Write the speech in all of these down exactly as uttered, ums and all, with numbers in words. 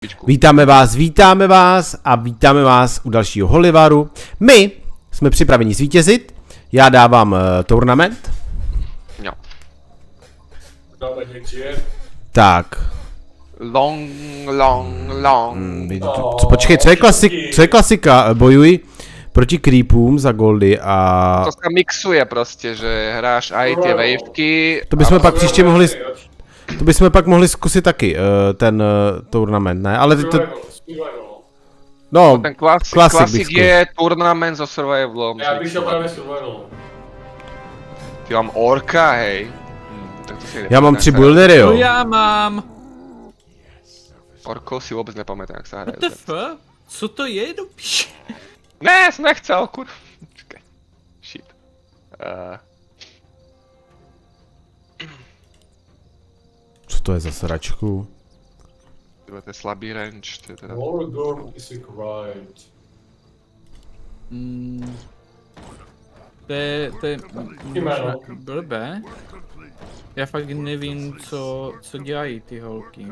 Vítáme vás, vítáme vás a vítáme vás u dalšího Holivaru. My jsme připraveni zvítězit. Já dávám uh, turnament. Jo. Tak. Long, long, long. Hmm, co, počkej, co je, klasik, co je klasika? Bojuj proti creepům za goldy a... To se mixuje prostě, že hráš aj ty waveky. To bychom pak příště mohli... To bychom pak mohli zkusit taky, uh, ten uh, turnament, ne? Ale ty to... No, ten klasik, klasik, klasik je turnament so survivalom. Já bych šel právě survival. Ty mám orka, hej. Hm, tak to si já mám tři buildery, jo. To já mám. Orkou si vůbec nepamätám, jak se hraje. What the fuck? Co to je do píše? Ne, jsem nechcel, kur... Čekaj. Shit. Uh. Co to je za sračku? To je slabý range, to je teda... Morgorm is right. Mm. To je, to je blbé. Já fakt nevím, co, co dělají ty holky.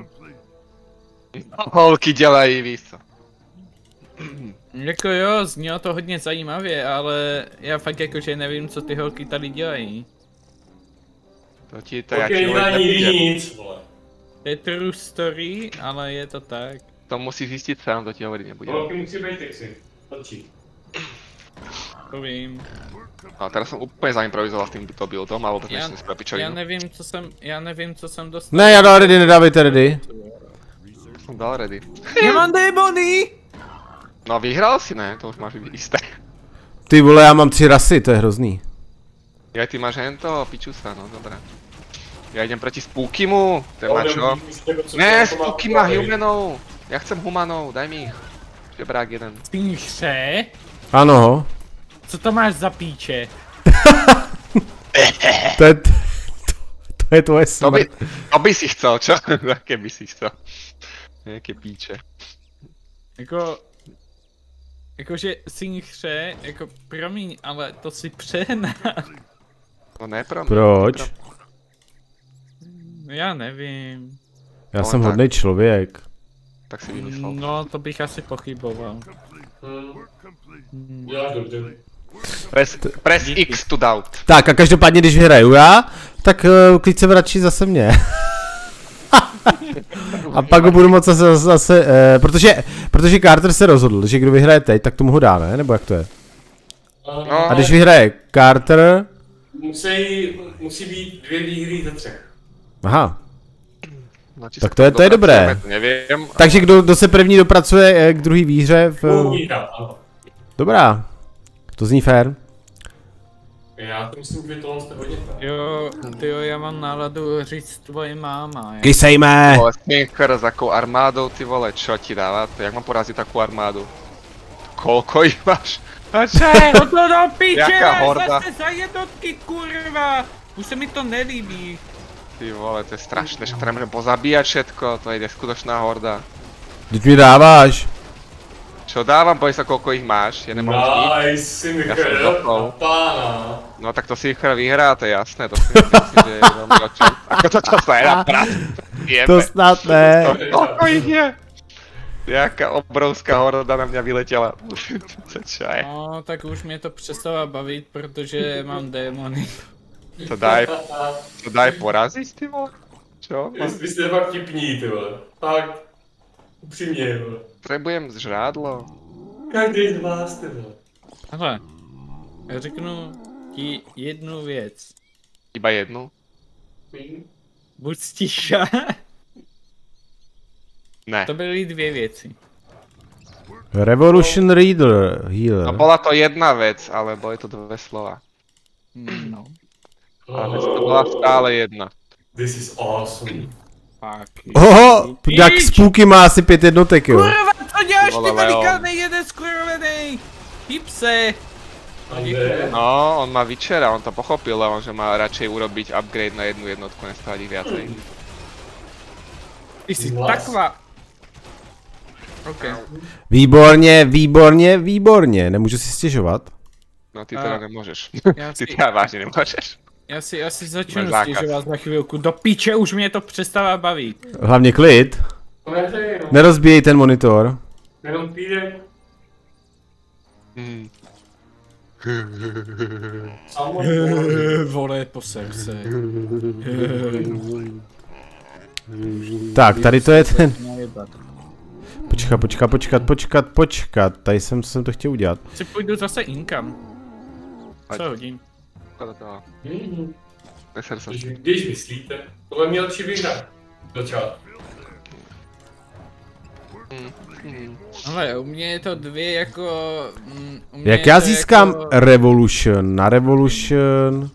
Holky dělají, víš co. Jako jo, znělo to hodně zajímavě, ale já fakt jakože nevím, co ty holky tady dělají. To ti to já ti nic, vole. To je true story, ale je to tak. To musíš zjistit sám, to ti hovorit nebude. Holky musí být texty. Točí. To vím. A teraz jsem úplně zaimprovizoval s tímto buildom, ale vůbec nechci nespravit pičovinu. Já nevím, co jsem, já nevím, co jsem dostal. Ne, já dal ready, nedávejte ready. Jsem dal ready. Já mám démony! No vyhrál si, ne? To už máš jisté. Ty vole, já mám tři rasy, to je hrozný. Ja, ty máš hento, pičusa, no dobré. Já jdem proti Spookymu, ten má čo? Ne, Spooky má humanov. Já chcem humanov, daj mi jich. Žebrák jeden. Píše? Ano. Co to máš za píče? to je... To, to je tvoje smrt. To by, to by si chcel, čo? Jaké by si chcel? Jaké píče. Jako... Jakože synchře, jako promiň, ale to si přehnal. No ne, promiň. Proč? Pro... Já nevím. Já no, jsem tak. hodnej člověk. Tak si vymyslel. No, to bych asi pochyboval. Hmm. Já dobře. Press, press X to doubt. Tak a každopádně, když vyhraju já, tak uh, klid se vrací zase mě. A pak ho budu moct zase, zase uh, protože, protože Carter se rozhodl, že kdo vyhraje teď, tak tomu ho dá, ne? Nebo jak to je? No. A když vyhraje Carter... Musí, musí být dvě výhry ze třech. Aha. No, tak to je, to je dobré. Nevím. Takže kdo, kdo se první dopracuje k druhý výhře v... Výhra, ano. Dobrá. To zní fér. Já to myslím, že tohle jste hodně fér. Jo, tyjo, já mám náladu říct tvoje máma. Kysejme! Vole, Stinker s akou armádou, ty vole, čo ti dává? Jak mám porazit takovou armádu? Kolko jich máš? Ače, no to do piče, jaká horda? zase za jednotky, kurva! Už se mi to nelíbí. Ty vole, to je strašné, že to nemůžeme pozabíjat všetko, to je neskutočná horda. Teď mi dáváš. Čo dávam, povedz sa, koľko ich máš, ja nemám nič. Nice, Synchro, ja pána. No tak to Synchro vyhrá, to je jasné, to si myslím, že je veľmi očom. Ako toto sa je na prát. To snad ne. Koľko ich je? Jaká obrovská horda na mňa vyletěla. Čo je? No, tak už mě to přestává bavit, protože mám démony. To daj, to daj porazit, ty vole. Čo? Vy jste fakt vtipní, ty vole. Fakt. Upřímně, vole. Potrebujem žrádlo. Každý z vás, ty vole. Hele, já řeknu ti jednu věc. Iba jednu? Buď sticha. Ne. To byly dvě věci. Revolution Reader, Healer. No bola to jedna vec, ale boli to dve slova. No. Ale to bola stále jedna. This is awesome. Fuck. Oho, jak Spooky má asi pět jednotek, jo. Kurva, co děláš Vole, ty velikálnej jeden skurvenej? Hypse. No, on má Witchera, on to pochopil, ale on že má radšej urobiť upgrade na jednu jednotku, nestávať ich viacej. Ty si taková. OK. Výborně, výborně, výborně, nemůžu si stěžovat. No ty teda nemôžeš. Já Ty si, teda vážně nemôžeš. já si, já si začnu Máš zákaz. stěžovat za chvilku. Do píče už mě to přestává bavit. Hlavně klid. To nehřeji, no. Nerozbíjej ten monitor. Jenom týdek. Hmm. Samozřejmě. Vole, poser se. Tak, tady to je ten... Počkat, počkat, počkat, počkat, počkat. Tady jsem, jsem to chtěl udělat. Si půjdu zase inkam. Co hodím? Kolik to má? Mhm. Neser se. Když, když myslíte, tohle mě lepší vyhrát. Začátku. Ale u mě je to dvě jako... Mm, u mě Jak je já to získám jako... Revolution? Na Revolution...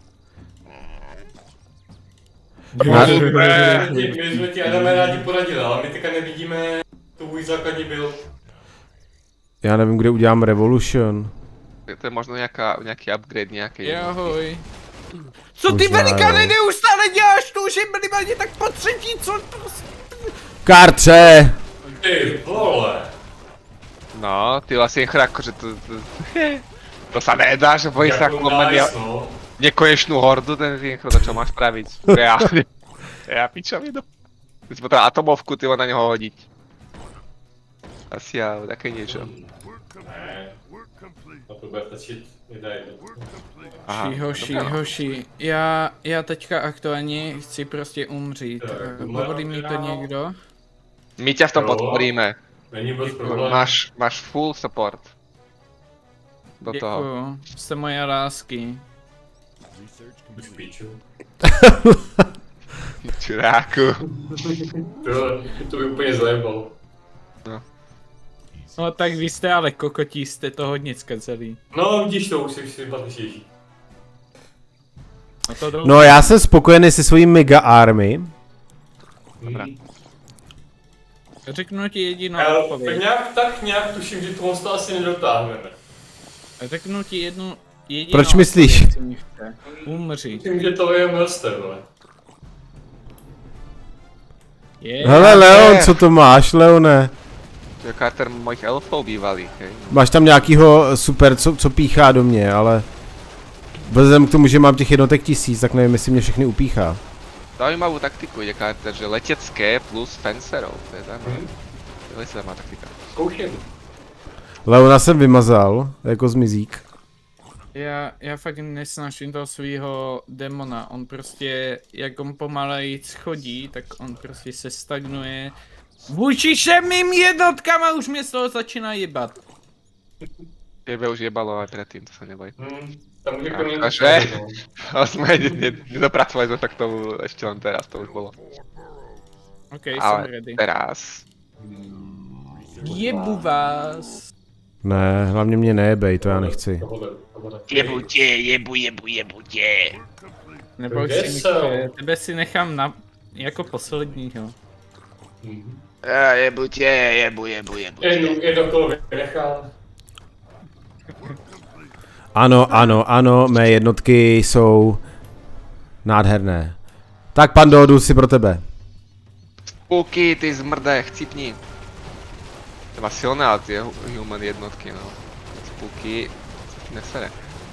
Na... My jsme ti Adame rádi poradili, ale my teďka nevidíme tvůj základní build. Já nevím, kde udělám Revolution. To je možno nějaká, nějaký upgrade, nějaký... Ahoj. Co ty Možná, velikány jo. neustále děláš? To už je minimálně tak po třetí, co prostě... Kartře! Ty vole. No, ty vlastně chráko, že to... To, to sa nedá, že bojí sa Jako ako nice, no. nekonečnú hordu ten synchro, to čo máš spraviť? Reálne. Ja pičovinu. Ty si potreboval atomovku, ty na neho hodiť. Asi ja, také niečo. Ne. Na to bude stačit jedna jedna. Aha, Hoši, hoši, dobré, no. hoši, já, já teďka aktuálně chci prostě umřít. Tak, Povolí mi to no. někdo? My ťa v tom Jo. podporíme. Není vůbec problém. Máš, máš full support. Do toho. Děkuju, jste moje lásky. Už píču. Čuráku. To, to by úplně zajebal. No tak vy jste ale kokotí, jste to hodně zkazeli. No vidíš to, už jsi sympatičnější. No to No já jsem spokojený se svojí mega army. Dobrá. Řeknu ti jedinou Ale tak odpověď. nějak, tak nějak tuším, že to to asi nedotáhneme. Řeknu ti jednu jedinou Proč myslíš? odpověď, co mi chce. Umři. Myslím, že to je Melster, vole. Je. Hele Leon, co to máš, Leone? To je Carter mojich elfov bývalých, hej. Máš tam nějakýho super, co, co píchá do mě, ale... Vzhledem k tomu, že mám těch jednotek tisíc, tak nevím, jestli mě všechny upíchá. Zaujímavú taktiku ide Carter, že letecké plus fencerov, to je zaujímavé. Mhm. To je zaujímavá taktika. Zkouším. Leona jsem vymazal, jako zmizík. Já, já fakt nesnáším toho svého demona, on prostě, jak on pomalejíc chodí, tak on prostě se stagnuje. Vůči všem mým jednotkám a už mě z toho začíná jebat. Tebe už jebalo aj predtým, to sa neboj. Hmm, tam může A- konec. a že? Ale sme ne- ne- nedopracovali sme sa k tomu ešte len teraz, to už bolo. Ok, jsem Ale ready. teraz... Jebu vás. Ne, hlavně mě nejebej, to já nechci. Jebu tě, jebu, jebu, jebu tě. Neboj Kde si, jsou? Nike, tebe si nechám na, jako posledního. Ja, jebu tě, jebu, jebu, jebu Jedno, tě. jedno kolo vynechal. Ano, ano, ano, mé jednotky jsou nádherné. Tak Pando, jdu si pro tebe. Spooky, ty zmrde, chcípni. To má silné, ale ty human jednotky, no. Spooky, co ti nesere.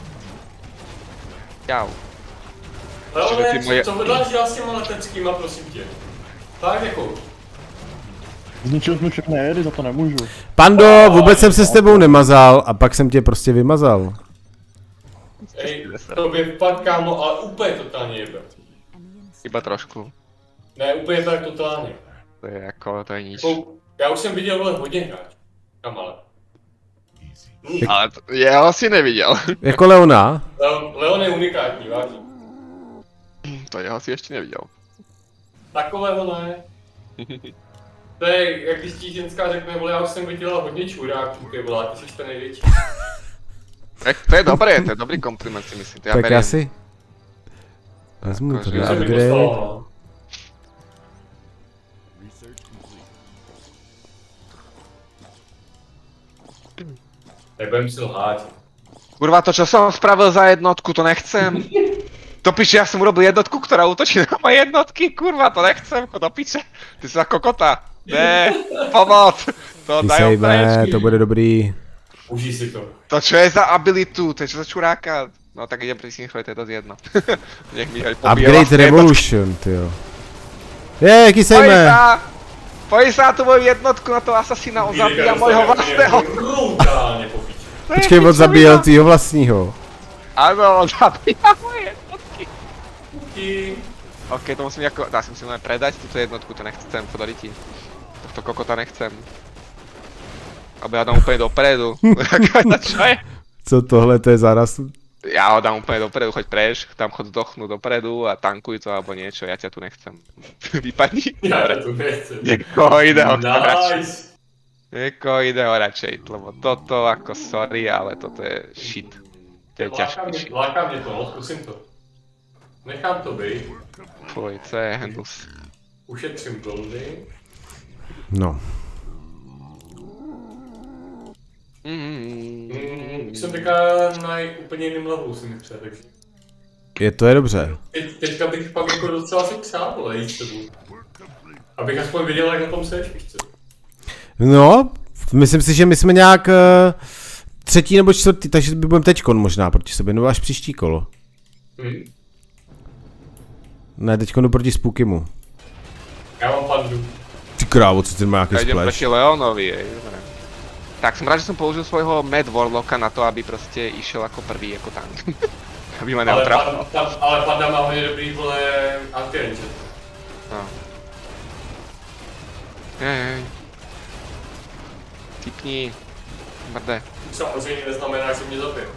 Čau. Ale ty moje- co vedláš dělat s těma leteckýma, prosím tě? Tak jako. Zničil jsme všechny éry, za to nemůžu. Pando, vůbec jsem se s tebou nemazal a pak jsem tě prostě vymazal. Ej, to by fakt kámo, ale úplně totálně jebe. Iba trošku. Ne, úplně tak totálně. To je jako, to je nič. Jako, já už jsem viděl vole hodně hráč. Kamale. Hm, Ale to, já ho si neviděl. Jako Leona? Leon, Leon je unikátní, vážně. To já ho si ještě neviděl. Takového ne. To je, jak když ti ženská řekne, vole, já už jsem viděla hodně čuráků, ty vole, ty jsi ten největší. Tak to je dobré, to je dobrý kompliment si myslím, to já Tak beriem. já si... Vezmu to Jakože- na To se mi upgrade. poslalo, no. Nebudem si lhát. Kurva, to čo som spravil za jednotku, to nechcem. To piče, ja som urobil jednotku, ktorá útočí na moje jednotky, kurva, to nechcem, chod do piče. Ty si ako kokota. Ne, pomoc. To dajú preč. Písejme, to bude dobrý. Užij si to. To čo je za abilitu, to je čo za čuráka. No tak idem pri synchro, to je dosť jedno. Nech mi aj pobije Upgrade vlastne Revolution, tyjo. Je, kysejme! jednotky. Pojď se na tu moju jednotku, na toho asasina, on zabíja mojho vlastného. Brutálně popič. Počkej, on zabíjel tvýho vlastního. Ano, on zabíja moje jednotky. Ti. Ok, to musím jako, dá si musím len predať tuto jednotku, to nechcem, to ti. Tohto kokota nechcem. Aby já dám úplně dopredu. Čo je? Co tohle, to je zaraz? Já ho dám úplně dopredu, choď preš, tam chod dochnúť dopredu a tankuj to alebo niečo, ja ťa tu nechcem. Vypadni. Já to tu nechcem. Někoho iného radšej. Nice. Někoho iného radšej, lebo toto ako sorry, ale toto je shit. To je Láká ťažký mě, shit. láká mě to, no, zkusím to. Nechám to být. Fuj, co je hnus. Ušetřím goldy. No. Mm. Mm, jsem teďka na úplně jiném levelu si mi přeje, takže. Je to je dobře. Teď, teďka bych pak jako docela si přál, ale jít s tebou. Abych aspoň viděl, jak na tom seš, víš co? No, myslím si, že my jsme nějak uh, třetí nebo čtvrtý, takže by budeme teďkon možná proti sobě, nebo až příští kolo. Hmm. Ne, teďkonu proti Spookymu. Já mám pandu. Ty krávo, co ten má Ja nějaký idem splash. proti Leonovi, jej, dobre. Tak som rád, že som použil svojho Mad Warlocka na to, aby proste išiel ako prvý, ako tank. Aby ma Ale, neotrafil. pan, tam, ale panda má hodně dobrý, vole, anti-range. No. Jej. Tipni. Mrde. Samozřejmě neznamená, že mě zabil.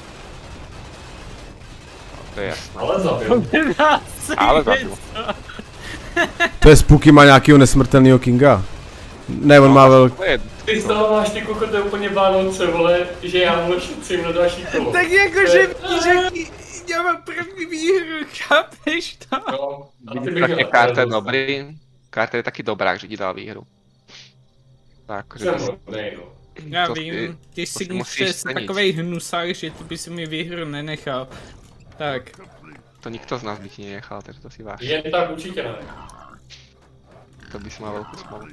To je jasné. Ale zabil. Ale zabil. To je Spooky, má nějakýho nesmrtelného kinga. Ne, on má velký. Ty z toho máš ty kokote úplně Vánoce, vole, že já mu šetřím na další kolo. Tak jakože mi řekni, já mám první výhru, chápeš to? No, a ty Vidíš, bych tak je měl Carter radost. dobrý. Carter je taký dobrák, že ti dal výhru. Tak, že Jsem to, hodnej, no. Já to vím, ty to jsi si musíš přes cenit. takovej hnusák, že ty by si mi výhru nenechal. Tak, to nikto z nás by ti nenechal, takže to si váš. Jen tak určitě ne. To by si mal veľkú smolu.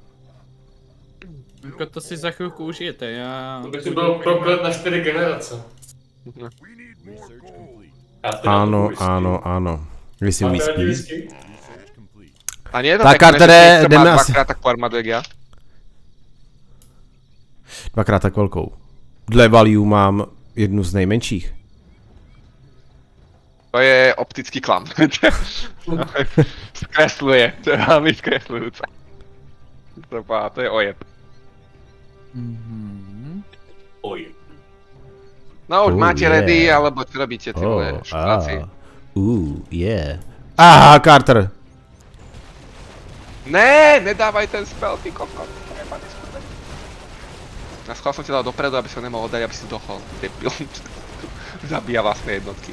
jako to si za chvilku užijete, já... To by si byl proklet na čtyři generace. Já teda Ano, to whisky. ano, ano. Vy si Máte rádi whisky. whisky? A nie je to Tak, pekné, Cartere, že Pixel jdeme má asi- dvakrát takú armádu jak ja? Dvakrát tak velkou. Dle value mám jednu z nejmenších. To je optický klam. Skresluje, to je veľmi skreslujúce. To, pá, to je ojeb. Mhm. Oj. No už Oh, máte yeah. ready, alebo čo robíte, ty vole, šuráci? Uh, yeah. Aha, Carter. Ne, nedávaj ten spell, ty kokot. Jebaný skurvený. Na schvál som ti dal dopredu, aby som nemohol dať, aby si dochol. Debil. Zabíja vlastné jednotky.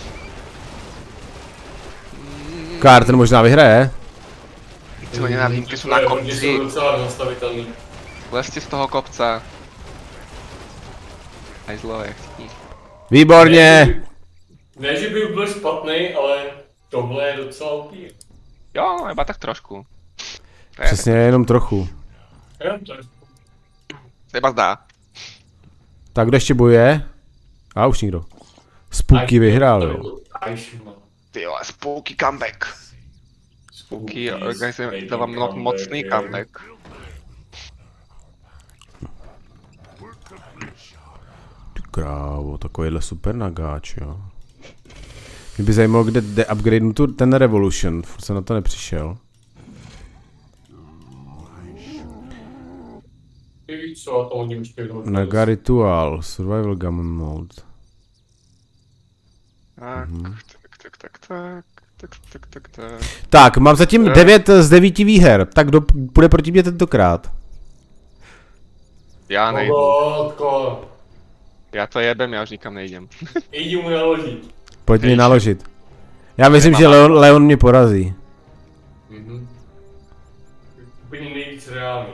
Carter možná vyhraje. Ty ho nenávidím, keď sú na Oni kopci. jsou docela zastavitelný. Lezte z toho kopca. Aj zlo, jak chtíš. Výborně. Ne, že by byl špatný, ale tohle je docela opí. Jo, no, iba tak trošku. To je, Přesně, jenom trochu. Jo, to je. to iba zdá. Tak kdo ještě bojuje? A už nikdo. Spooky vyhrál, jo. Ajšma. Ty vole, spooky comeback. Spooky organizuje, dáva mo mocný comeback. Ty krávo, takovýhle super nagáč, jo. Mě by zajímalo, kde jde upgrade tu ten Revolution, furt jsem na to nepřišel. Ty víš co, a to oni už pěknou. Naga Ritual, Survival Gun Mode. Tak, tak, tak, tak, tak, tak, tak, tak, tak. Tak, mám zatím devět z devíti výher, tak kdo bude proti mě tentokrát? Já nejdu. Robotko. Já to jebem, já už nikam nejdem. Jdi mu naložit. Pojď mi Hej, naložit. Já myslím, Nemám že Leon, Leon mě porazí. Mhm. Úplně nejvíc reálný.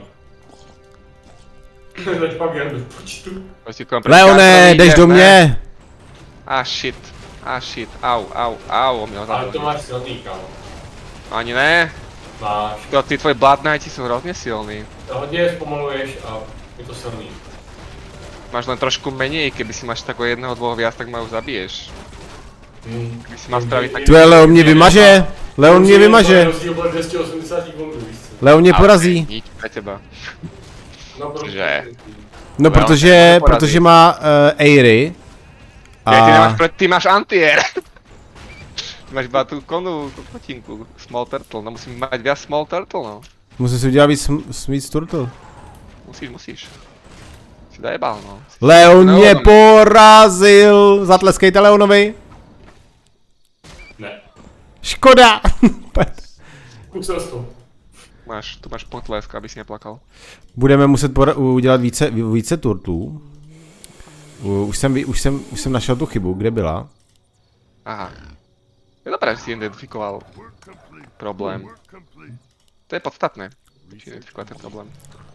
Teď pak jen do počtu. Prostě kolem proti Leone, Carterovi jdeš jdem, do ne? mě! Ah shit, ah shit, au, au, au, on mě ho Ale zabil. to máš silný, kámo. Ani ne, Máš. to, ty tvoje Blood Knighti jsou hrozně silný. Hodně je zpomaluješ a je to silný. Máš len trošku menej, keby si máš tako jedného, dvoch viac, tak ma už zabiješ. Hmm. Keby si mal spraviť tak... Tu je Leon mě vymaže! Leon mě vymaže! Rozdíl byl dvě stě osmdesát gondů, víš co? Leon mě porazí. Nič pre teba. No, prostě. Že? No Leon protože, tě porazí. protože má uh, Airy. A... Ty, nemáš, pre- ty máš anti-air. Ty máš iba tú konu, tú kotinku, small turtle, no musím mať viac small turtle, no. Musím si udělat víc, víc turtle. Musíš, musíš. Si dajebal, no. Leon mě porazil! Zatleskejte Leonovi. Ne. Škoda! Kusel jsi to. Máš, tu máš potlesk, aby si neplakal. Budeme muset udělat více, více turtlů. Už jsem, už, jsem, už jsem našel tu chybu, kde byla. Aha. Je dobré, že si identifikoval problém. To je podstatné, že identifikovat ten problém.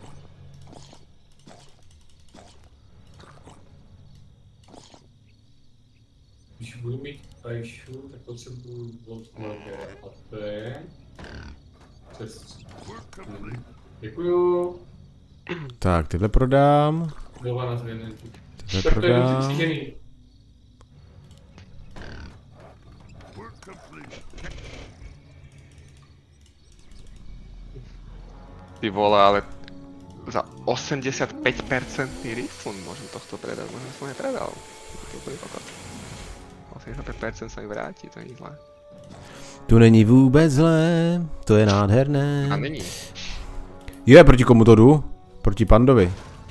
Když budu mít Aishu, tak potřebuji od Mladé. Přes... Děkuju. Tak, tyhle prodám. Byla na zvědný. Tyhle Tak to je prodám. přitížený. Ty vole, ale za osemdesiatpäť percent refund môžem tohto predať, možno som nepredal. To bude kokot. osemdesiatpäť percent sa mi vráti, to není zlé. Tu není vůbec zlé, to je nádherné. A není. Je, proti komu to jdu? Proti Pandovi.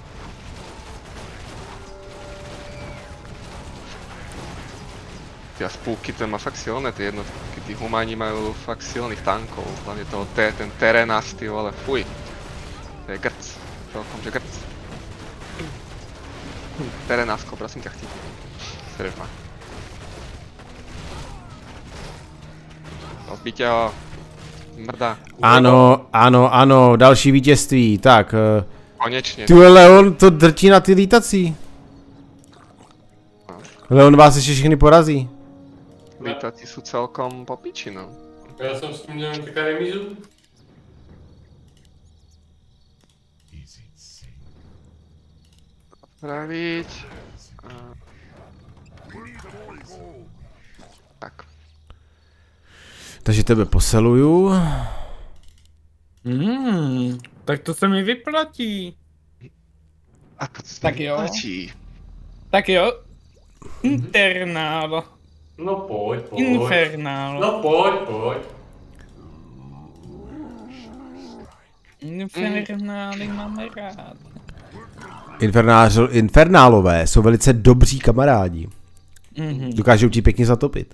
Ty a spůlky to má fakt silné, ty jednotky, ty humáni majú fakt silných tankov, hlavne toho, te, ten Terenas, ty vole, fuj. To je grc, celkom, že grc. Terenasko, prosím ťa, chci. Srež ma. Rozbíte ho. Mrda. Ano, ano, ano, další vítězství. Tak, Konečně. ty Leon to drtí na ty lítací. Leon vás ještě všechny porazí. Lítací sú celkom po piči, no. Já jsem s tím měl taká remízu. Spraviť. A... Tak. Takže tebe poseluju. Hmm, tak to se mi vyplatí. A to se Tak jo. vyplatí. Tak jo. Internál. No pojď, pojď. Infernál. No pojď, pojď. Infernály máme rád. Infernář, infernálové jsou velice dobří kamarádi. Mhm. Dokážou ti pěkně zatopit.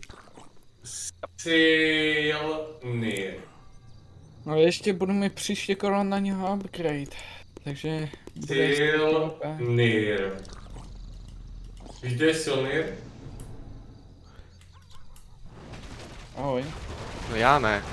Silnir. No ještě budu mi příště kolo na něho upgrade. Takže... bude super. Silnir. Víš, kde je Silnir? Ahoj. No já ne.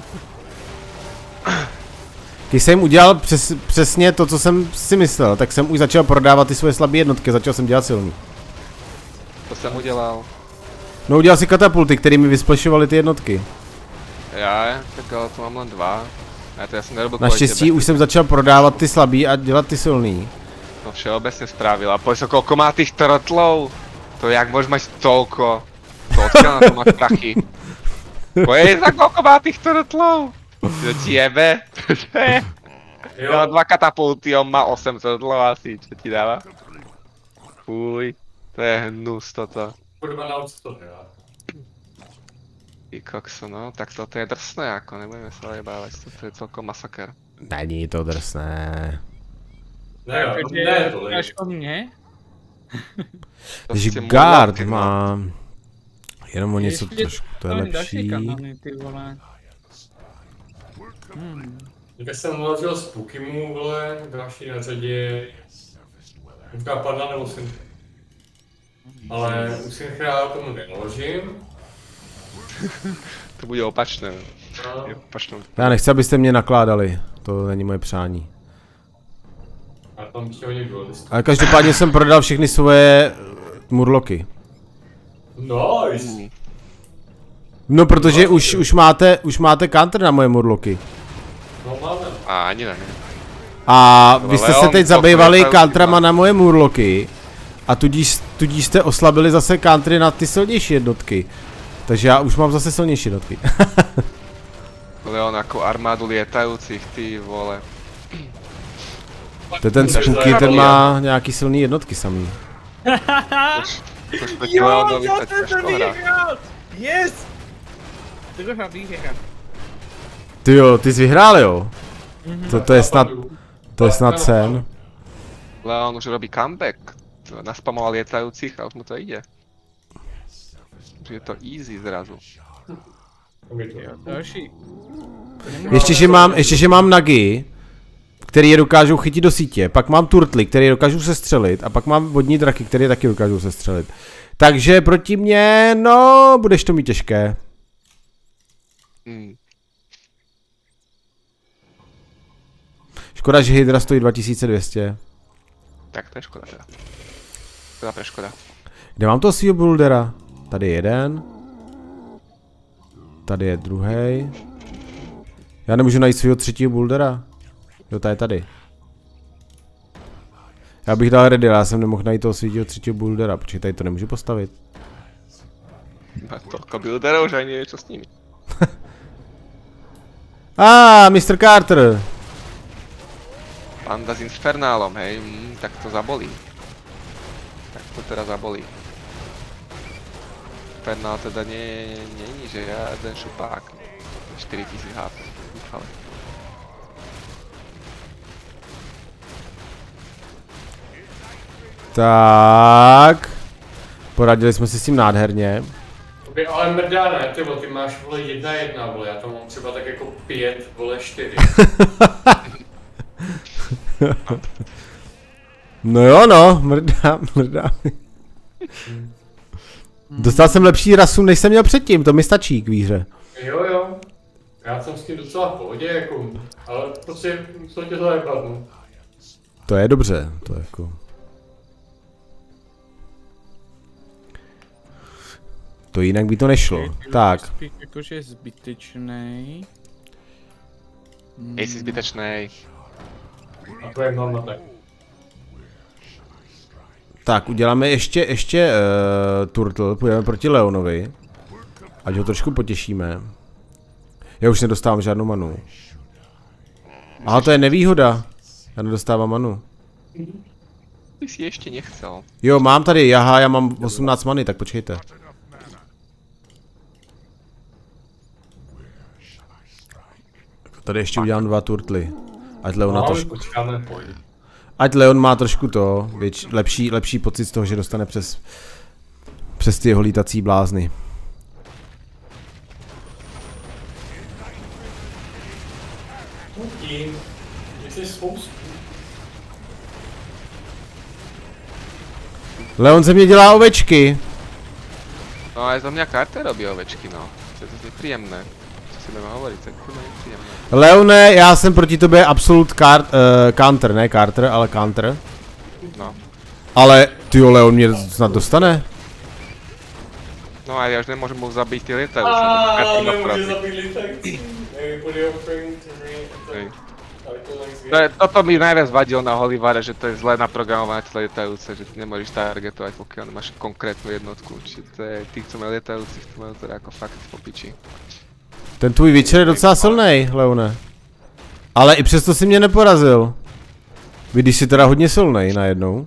Když jsem udělal přes, přesně to, co jsem si myslel, tak jsem už začal prodávat ty svoje slabé jednotky, začal jsem dělat silný. To jsem udělal. No udělal si katapulty, které mi vysplešovaly ty jednotky. Já, tak ale to mám len dva. Já to já jsem nerobil Naštěstí už jsem začal prodávat ty slabý a dělat ty silný. No všeobecně strávil. A pojď, koľko má tých turtlov? To jak môžeš mať toľko? To odkiaľ na to máš prachy? Pojď, za koľko má tých turtlov? To ti jebe? Jo. Jo, dva katapulty, on má osem turtlov asi, čo ti dáva? Fuj, to je hnus toto. Kurva, nauč to hrát. Ty kokso, no, tak toto je drsné jako, nebudeme sa ojebávať, toto je celkom masaker. Není to drsné. Ne, jo, Takže ne, to až o mě? To Takže ste mu guard uľapli, no. má jenom o něco Ještě trošku, to je tam další lepší. kanony, ty vole. Hmm. Jak jsem naložil z Pukimu, vole, další na řadě. Říká padla nebo jsem. Ale už jsem chrál tomu nenaložím. To bude opačné, No. je opačné. Já nechci, abyste mě nakládali, to není moje přání. A tam ještě hodně bylo listů. Ale každopádně jsem prodal všechny svoje eh, murloky. Nice! No protože už, už máte, už máte counter na moje murloky. No máme. A ani ne. A vy jste se Leon, teď to zabývali to- countrama na moje murloky. A tudíž, tudíž jste oslabili zase country na ty silnější jednotky. Takže já už mám zase silnější jednotky. Leon jako armádu lietajúcich, ty vole. To je ten Spooky, ten má nějaký silný jednotky samý. Už proti Jo, Leonovi já tak jsem ťažko to hrá. vyhrál! Yes! Druhá výhra. Ty jo, ty jsi vyhrál jo? To, to je snad, to je snad sen. Leon už robí comeback. Naspamoval lietajúcich a už mu to ide. Už je to easy zrazu. Jo, další. Ještě, že mám, ještě, že mám Nagi, který je dokážou chytit do sítě, pak mám Turtly, který je dokážou sestřelit, a pak mám vodní draky, který je taky dokážou sestřelit. Takže proti mně, no, budeš to mít těžké. Hmm. Škoda, že Hydra stojí dva tisíce dvě stě. Tak to je škoda teda. Teda to je škoda. Kde mám toho svýho bouldera? Tady je jeden. Tady je druhý. Já nemůžu najít svýho třetího bouldera. Jo, ta je tady. Já bych dal ready, já jsem nemohl najít toho svýho třetího bouldera, protože tady to nemůžu postavit. Má toľko builderov, že ani nevie čo s nimi. A, ah, mister Carter. Panda s Infernálom, hej, mm, tak to zabolí. Tak to teda zabolí. Infernál teda nie, nie, že ja jeden šupák. štyri tisíc há pé, dúfale. Tak. Poradili jsme si s tím nádherně. By ale mrdá ne, ty vole, ty máš vole jedna jedna, vole, já tam mám třeba tak jako pět, vole čtyři. No jo no, mrdá, mrdá. Dostal jsem lepší rasu, než jsem měl předtím, to mi stačí k výhře. Jo jo, já jsem s tím docela v pohodě, jako, ale prostě musel tě zajebat, no. To je dobře, to je jako... To jinak by to nešlo. Tak. Spíš jakože zbytečnej. Ej, si zbytečnej. A to je mám tak. Tak, uděláme ještě, ještě uh, Turtle, půjdeme proti Leonovi. Ať ho trošku potěšíme. Já už nedostávám žádnou manu. Aha, to je nevýhoda. Já nedostávám manu. Ty si ještě nechcel. Jo, mám tady, jaha, já mám osmnáct many, tak počkejte. Tady ještě udělám dva turtly. Ať Leon na trošku... počkáme, pojď. Ať Leon má trošku to, věč, lepší, lepší pocit z toho, že dostane přes... Přes ty jeho lítací blázny. Tím, jsi spoustu. Leon ze mě dělá ovečky. No aj za mňa Carter robí ovečky, no. To je to nepríjemné. Co si budeme hovoriť, to je kurva nepríjemné. Leone, já jsem proti tobě absolut kart, uh, counter, ne Carter, ale counter. No. Ale tyjo, Leon mě snad dostane. No a já už nemôžem mu zabiť tie lietajú. Aaaa, nemůže zabít litající. Put your friend to me. To je, toto mi najviac vadilo na Holivare, že to je zle naprogramované tie lietajúce, že ty nemôžeš targetovať, pokiaľ nemáš konkrétnu jednotku. Čiže to je, tí, co majú lietajúcich, to majú teda ako fakt po piči. Ten tvůj Witcher je docela silnej, Leone. Ale i přesto si mě neporazil. Vidíš si teda hodně silnej najednou.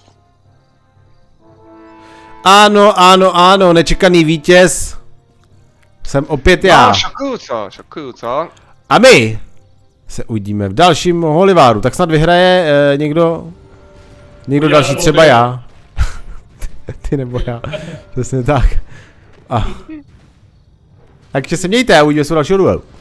Ano, ano, ano, nečekaný vítěz. Jsem opět já. No, šokujúco, šokujúco. A my se uvidíme v dalším Holiváru. Tak snad vyhraje eh, někdo, někdo další, nebo třeba ty. já. Ty nebo já, přesně tak. A. Takže se mějte a uvidíme se u dalšího duelu.